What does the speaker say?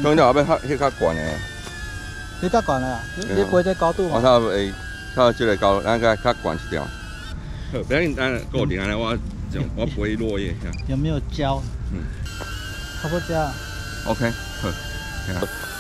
中间后尾迄较悬的。 你较悬啊？你飞这高度嘛？ 它这个高，咱个较悬一条。好，不要紧，咱固定安尼，我飞落叶下。 有没有胶？差不多这样。 OK， 好。